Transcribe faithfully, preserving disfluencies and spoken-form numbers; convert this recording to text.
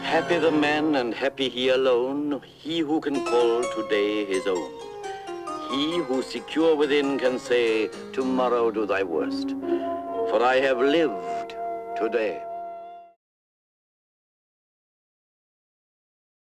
Happy the man and happy he alone, he who can call today his own. He who secure within can say, tomorrow do thy worst. For I have lived today.